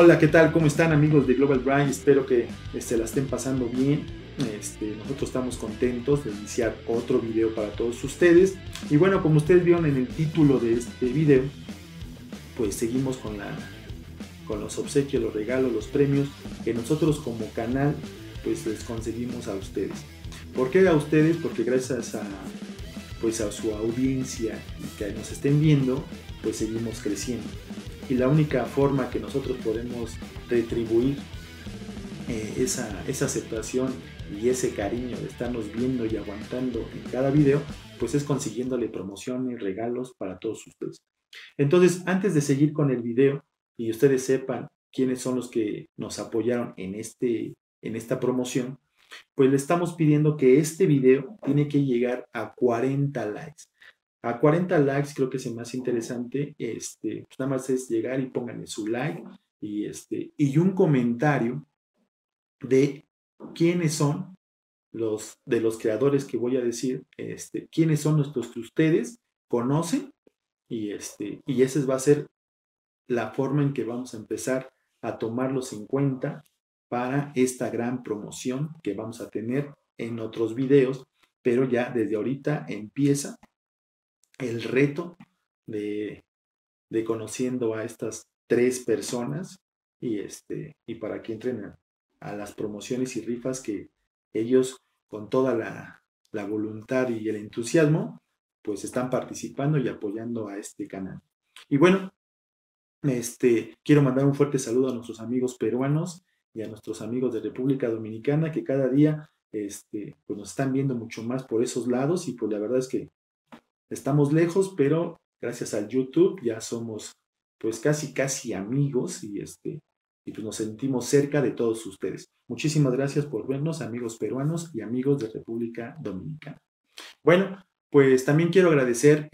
Hola, ¿qué tal? ¿Cómo están, amigos de Global Drive? Espero que la estén pasando bien. Nosotros estamos contentos de iniciar otro video para todos ustedes. Y bueno, como ustedes vieron en el título de este video, pues seguimos con los obsequios, los regalos, los premios que nosotros como canal pues les conseguimos a ustedes. ¿Por qué a ustedes? Porque gracias a su audiencia y que nos estén viendo, pues seguimos creciendo. Y la única forma que nosotros podemos retribuir esa aceptación y ese cariño de estarnos viendo y aguantando en cada video, pues es consiguiéndole promociones, regalos para todos ustedes. Entonces, antes de seguir con el video y ustedes sepan quiénes son los que nos apoyaron en esta promoción, pues le estamos pidiendo que este video tiene que llegar a 40 likes. A 40 likes creo que es el más interesante. Pues nada más es llegar y pónganle su like y un comentario de quiénes son de los creadores que voy a decir, quiénes son nuestros que ustedes conocen y esa va a ser la forma en que vamos a empezar a tomarlos en cuenta para esta gran promoción que vamos a tener en otros videos, pero ya desde ahorita empieza el reto de, de conociendo a estas tres personas y para que entren a las promociones y rifas que ellos con toda la voluntad y el entusiasmo pues están participando y apoyando a este canal. Y bueno, quiero mandar un fuerte saludo a nuestros amigos peruanos y a nuestros amigos de República Dominicana que cada día pues nos están viendo mucho más por esos lados y pues la verdad es que estamos lejos, pero gracias al YouTube ya somos pues casi amigos y pues nos sentimos cerca de todos ustedes. Muchísimas gracias por vernos, amigos peruanos y amigos de República Dominicana. Bueno, pues también quiero agradecer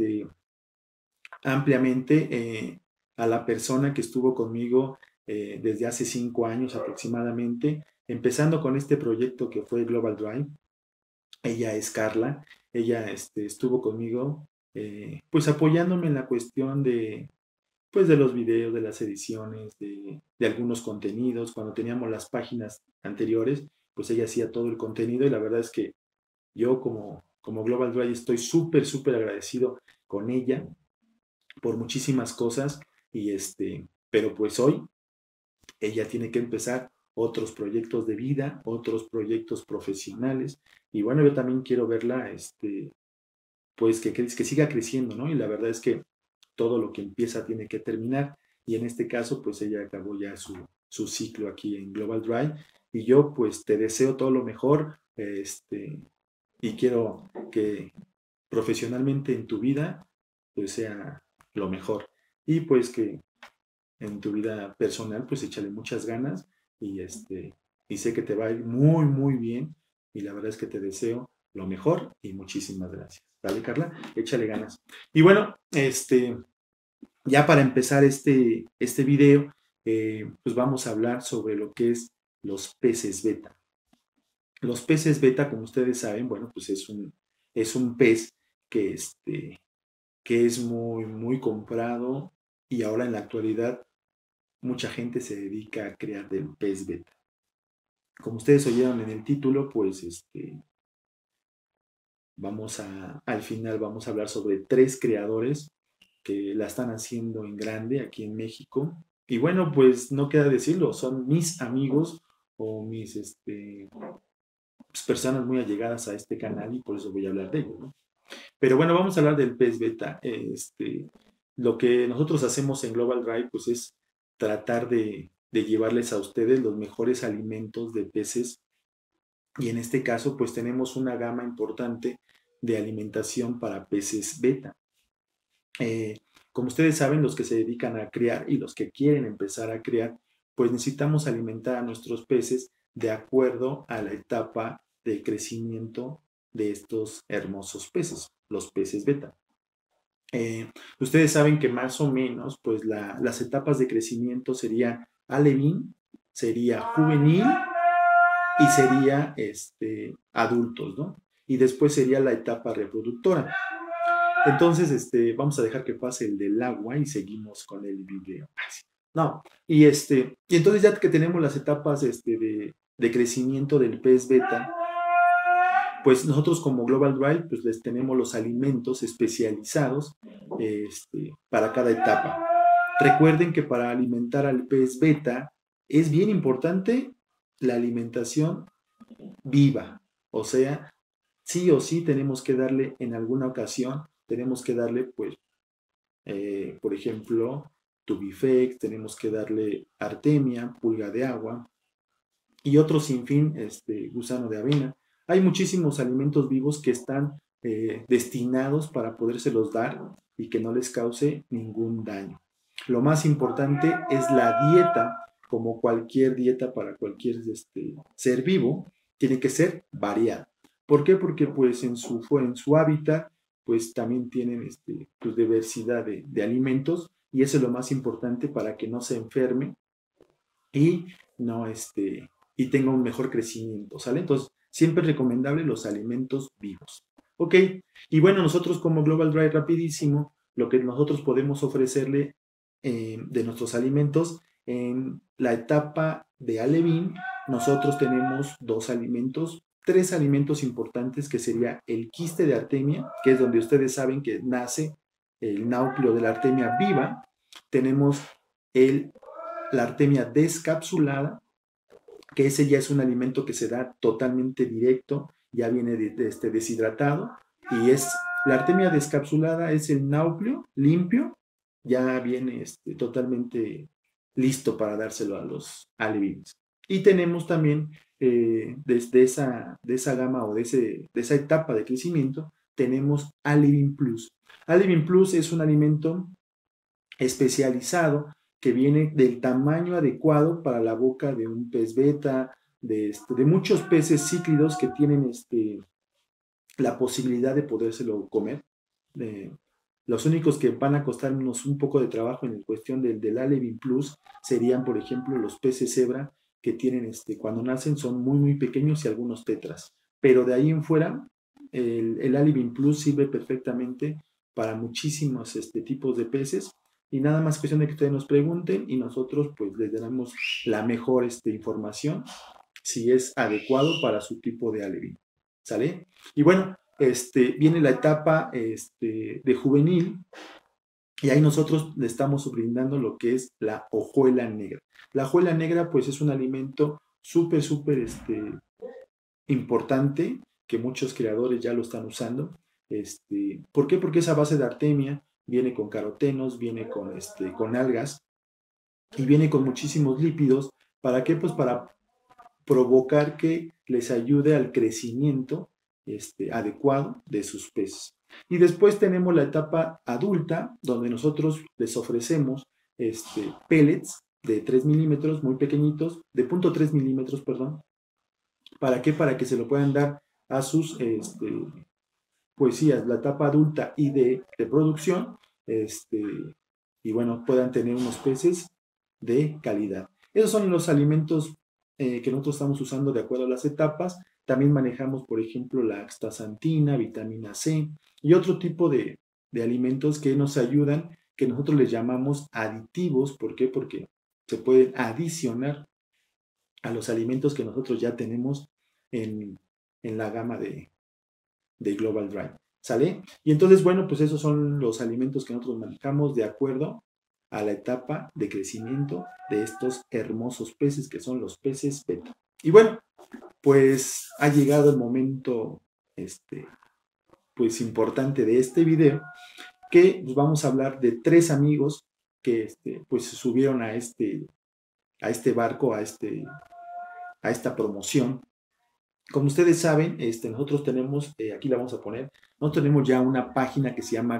ampliamente a la persona que estuvo conmigo desde hace 5 años aproximadamente, empezando con este proyecto que fue Global Drive. Ella es Carla, ella estuvo conmigo pues apoyándome en la cuestión pues de los videos, de las ediciones, de algunos contenidos. Cuando teníamos las páginas anteriores, pues ella hacía todo el contenido y la verdad es que yo como Global Drive estoy súper agradecido con ella por muchísimas cosas pero pues hoy ella tiene que empezar otros proyectos de vida, otros proyectos profesionales y bueno, yo también quiero verla pues que siga creciendo, ¿no? Y la verdad es que todo lo que empieza tiene que terminar y en este caso pues ella acabó ya su ciclo aquí en Global Drive y yo pues te deseo todo lo mejor y quiero que profesionalmente en tu vida pues sea lo mejor y pues que en tu vida personal pues échale muchas ganas y sé que te va a ir muy bien y la verdad es que te deseo lo mejor y muchísimas gracias. Dale, Carla, échale ganas. Y bueno, ya para empezar este video, pues vamos a hablar sobre lo que es los peces beta. Los peces beta, como ustedes saben, bueno, pues es un pez que, que es muy comprado y ahora en la actualidad mucha gente se dedica a crear del pez beta. Como ustedes oyeron en el título, pues al final vamos a hablar sobre 3 creadores que la están haciendo en grande aquí en México. Y bueno, pues no queda decirlo, son mis amigos o mis pues, personas muy allegadas a este canal y por eso voy a hablar de ellos, ¿no? Pero bueno, vamos a hablar del pez beta. Lo que nosotros hacemos en Global Drive pues es tratar de llevarles a ustedes los mejores alimentos de peces y en este caso pues tenemos una gama importante de alimentación para peces beta. Como ustedes saben, los que se dedican a criar y los que quieren empezar a criar, pues necesitamos alimentar a nuestros peces de acuerdo a la etapa de crecimiento de estos hermosos peces, los peces beta. Ustedes saben que más o menos, pues las etapas de crecimiento sería alevín, sería juvenil y sería adultos, ¿no? Y después sería la etapa reproductora. Entonces, vamos a dejar que pase el del agua y seguimos con el video. No, y entonces ya que tenemos las etapas de crecimiento del pez beta, pues nosotros como Global Drive, pues les tenemos los alimentos especializados para cada etapa. Recuerden que para alimentar al pez beta es bien importante la alimentación viva, o sea, sí o sí tenemos que darle en alguna ocasión, tenemos que darle, pues, por ejemplo, Tubifex, tenemos que darle Artemia, pulga de agua y otro sinfín, gusano de avena. Hay muchísimos alimentos vivos que están destinados para podérselos dar y que no les cause ningún daño. Lo más importante es la dieta, como cualquier dieta para cualquier ser vivo, tiene que ser variada. ¿Por qué? Porque pues en su hábitat pues también tienen pues, diversidad de alimentos y eso es lo más importante para que no se enferme y no y tenga un mejor crecimiento, ¿sale? Entonces, siempre es recomendable los alimentos vivos. Ok, y bueno, nosotros como Global Dry rapidísimo, lo que nosotros podemos ofrecerle de nuestros alimentos en la etapa de alevín, nosotros tenemos tres alimentos importantes que sería el quiste de artemia, que es donde ustedes saben que nace el náucleo de la artemia viva. Tenemos el la artemia descapsulada, que ese ya es un alimento que se da totalmente directo, ya viene deshidratado, y es la artemia descapsulada es el náucleo limpio, ya viene totalmente listo para dárselo a los alevines. Y tenemos también, desde de esa gama o de esa etapa de crecimiento, tenemos Alevin Plus. Alevin Plus es un alimento especializado que viene del tamaño adecuado para la boca de un pez beta, de muchos peces cíclidos que tienen la posibilidad de podérselo comer. Los únicos que van a costarnos un poco de trabajo en cuestión del Alevin Plus serían, por ejemplo, los peces cebra que tienen, cuando nacen son muy, muy pequeños y algunos tetras. Pero de ahí en fuera, el Alevin Plus sirve perfectamente para muchísimos tipos de peces y nada más cuestión de que ustedes nos pregunten y nosotros pues les daremos la mejor información si es adecuado para su tipo de alevin. ¿Sale? Y bueno, viene la etapa de juvenil y ahí nosotros le estamos brindando lo que es la hojuela negra. La hojuela negra pues es un alimento súper, súper importante que muchos creadores ya lo están usando. ¿Por qué? Porque esa base de artemia viene con carotenos, viene con algas y viene con muchísimos lípidos. ¿Para qué? Pues para provocar que les ayude al crecimiento adecuado de sus peces. Y después tenemos la etapa adulta, donde nosotros les ofrecemos pellets de 3 milímetros, muy pequeñitos, de 0.3 milímetros, perdón. ¿Para qué? Para que se lo puedan dar a sus poesías, la etapa adulta y de producción, y bueno, puedan tener unos peces de calidad. Esos son los alimentos que nosotros estamos usando de acuerdo a las etapas. También manejamos, por ejemplo, la astaxantina, vitamina C y otro tipo de alimentos que nos ayudan, que nosotros les llamamos aditivos. ¿Por qué? Porque se pueden adicionar a los alimentos que nosotros ya tenemos en la gama de Global Drive. ¿Sale? Y entonces, bueno, pues esos son los alimentos que nosotros manejamos de acuerdo a la etapa de crecimiento de estos hermosos peces que son los peces beta. Y bueno, pues ha llegado el momento pues importante de este video, que pues, vamos a hablar de tres amigos que pues se subieron a este barco, a esta promoción. Como ustedes saben, nosotros tenemos, aquí la vamos a poner, nosotros tenemos ya una página que se llama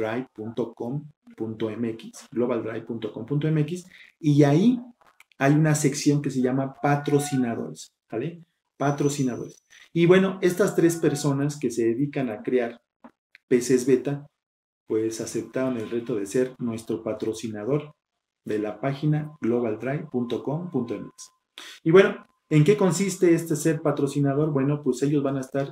globaldrive.com.mx, y ahí hay una sección que se llama patrocinadores, ¿vale? Patrocinadores. Y bueno, estas tres personas que se dedican a crear peces beta, pues aceptaron el reto de ser nuestro patrocinador de la página globaldrive.com.mx. Y bueno, ¿en qué consiste ser patrocinador? Bueno, pues ellos van a estar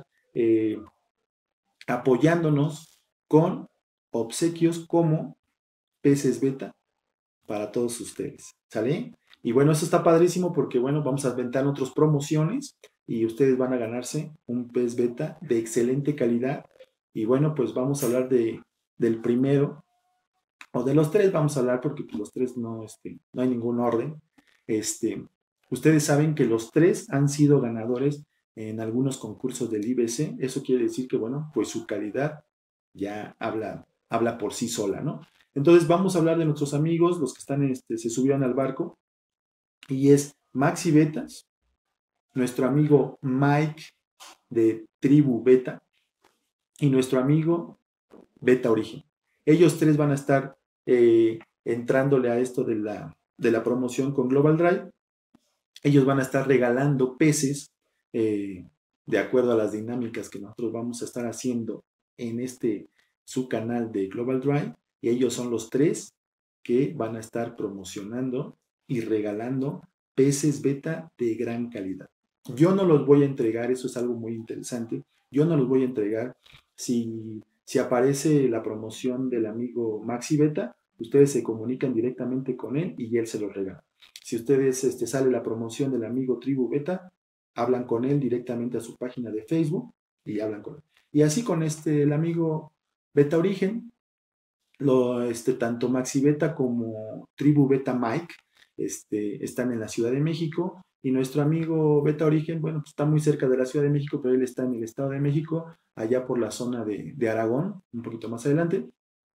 apoyándonos con obsequios como peces beta, para todos ustedes, ¿sale? Y bueno, eso está padrísimo porque, bueno, vamos a aventar otras promociones y ustedes van a ganarse un pez beta de excelente calidad. Y bueno, pues vamos a hablar del primero, o de los tres vamos a hablar porque pues, los tres no, no hay ningún orden. Ustedes saben que los tres han sido ganadores en algunos concursos del IBC. Eso quiere decir que, bueno, pues su calidad ya habla por sí sola, ¿no? Entonces vamos a hablar de nuestros amigos, los que están, se subieron al barco, y es Maxi Betas, nuestro amigo Mike de Tribu Beta y nuestro amigo Beta Origen. Ellos tres van a estar entrándole a esto de la promoción con Global Drive. Ellos van a estar regalando peces de acuerdo a las dinámicas que nosotros vamos a estar haciendo en su canal de Global Drive, y ellos son los tres que van a estar promocionando y regalando peces beta de gran calidad. Yo no los voy a entregar, eso es algo muy interesante, yo no los voy a entregar si aparece la promoción del amigo Maxi Beta, ustedes se comunican directamente con él y él se los regala. Si ustedes sale la promoción del amigo Tribu Beta, hablan con él directamente a su página de Facebook y hablan con él. Y así con el amigo Beta Origen, tanto Maxi Beta como Tribu Beta Mike están en la Ciudad de México, y nuestro amigo Beta Origen, bueno, pues está muy cerca de la Ciudad de México, pero él está en el Estado de México, allá por la zona de Aragón, un poquito más adelante.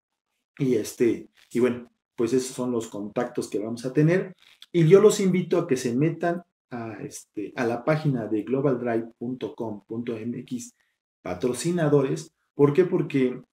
Y bueno, pues esos son los contactos que vamos a tener. Y yo los invito a que se metan a la página de globaldrive.com.mx patrocinadores. ¿Por qué? Porque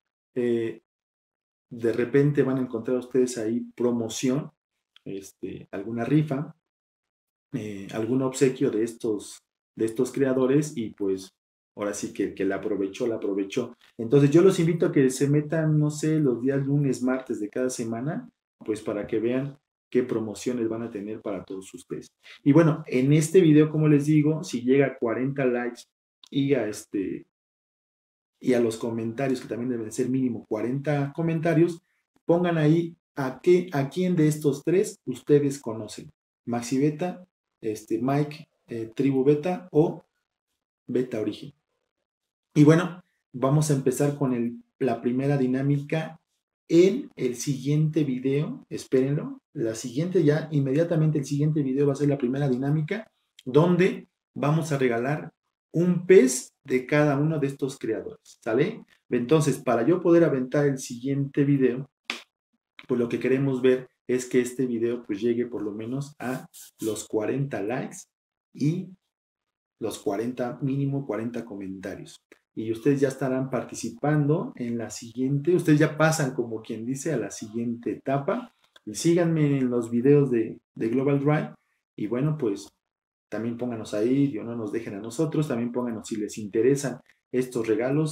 de repente van a encontrar ustedes ahí promoción, alguna rifa, algún obsequio de estos creadores, y pues ahora sí que la aprovechó. Entonces yo los invito a que se metan, no sé, los días lunes, martes de cada semana, pues para que vean qué promociones van a tener para todos ustedes. Y bueno, en este video, como les digo, si llega a 40 likes y a los comentarios, que también deben ser mínimo 40 comentarios, pongan ahí a quién de estos tres ustedes conocen. Maxi Beta, Mike, Tribu Beta o Beta Origen. Y bueno, vamos a empezar con la primera dinámica en el siguiente video. Espérenlo. Inmediatamente el siguiente video va a ser la primera dinámica, donde vamos a regalar un pez de cada uno de estos creadores, ¿sale? Entonces, para yo poder aventar el siguiente video, pues lo que queremos ver es que este video pues llegue por lo menos a los 40 likes y los mínimo 40 comentarios. Y ustedes ya estarán participando en la siguiente, ustedes ya pasan, como quien dice, a la siguiente etapa. Y síganme en los videos de Global Drive, y bueno, pues también pónganos ahí, no nos dejen a nosotros, también pónganos si les interesan estos regalos,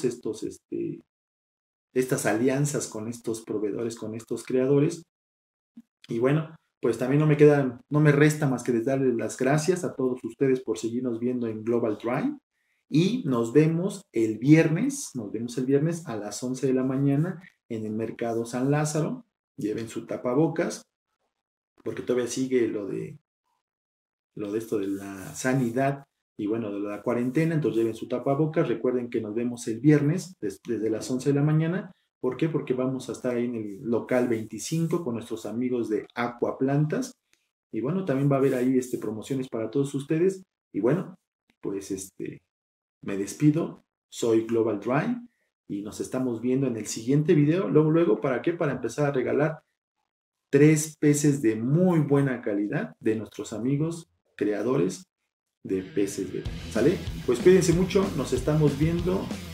estas alianzas con estos proveedores, con estos creadores. Y bueno, pues también no me resta más que darles las gracias a todos ustedes por seguirnos viendo en Global Drive, y nos vemos el viernes a las 11 de la mañana en el Mercado San Lázaro. Lleven su tapabocas, porque todavía sigue lo de esto de la sanidad y bueno, de la cuarentena. Entonces lleven su tapabocas. Recuerden que nos vemos el viernes desde las 11 de la mañana. ¿Por qué? Porque vamos a estar ahí en el local 25 con nuestros amigos de Aquaplantas. Y bueno, también va a haber ahí promociones para todos ustedes. Y bueno, pues me despido. Soy Global Drive y nos estamos viendo en el siguiente video. Luego, ¿para qué? Para empezar a regalar 3 peces de muy buena calidad de nuestros amigos creadores de peces beta. ¿Sale? Pues cuídense mucho, nos estamos viendo